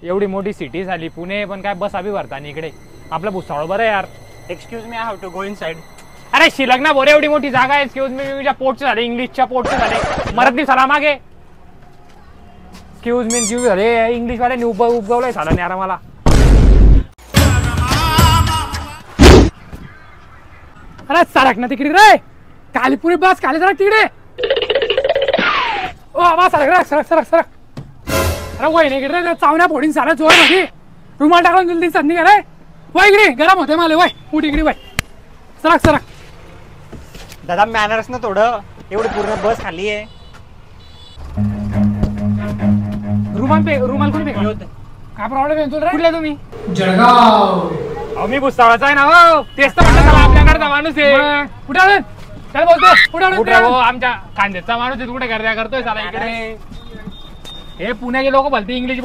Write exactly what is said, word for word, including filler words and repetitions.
एवढी मोठी सिटी झाली पुणे, पण काय बस अभि भरता आणि इकडे आपलं भुसावळ बरं यार. Excuse me, I have to go inside. अरे शिलक ना बोरे, एवढी मोठी जागा आहे. एक्सक्यूज मी, तुझ्या पोटचे झाले, इंग्लिशच्या पोटचे झाले, मराठी साला मागे. एक्सक्यूज मी एक्सक्यूज झाले, इंग्लिश वाल्याने उप उपगवलंय साला न्यारा मला. अरे सरक ना तिकडे रे, कालीपुरी बस खाली सरक तिकडे. ओ आवा सरक सरक सरक सरक. अरे वय नाही इकडे रे, चावण्या फोडीन साला जोर मध्ये रुमाल टाकून दिली संधी का रे. वय इकडे गरम होते मला, वय उठ इकडे, वय सरक सरक. दादा मॅनर्स ना थोडं, एवढी पूर्ण बस खाली आहे. रुमाल पे रुमाल कोणी पे काय प्रॉब्लेम आहे तुला? कुठले तुम्ही? जळगाव. अहो मी भुसावळचा आहे ना. हो तेच तर म्हटलं आपल्याकडचा माणूस आहे. कुठे आलं काय बोलतोय? कुठे कुठे आलं? हो आमच्या खांद्याचा माणूस आहे. कुठे गर्द्या करतोय साला इकडे. हे पुण्याचे लोक बोलते इंग्लिश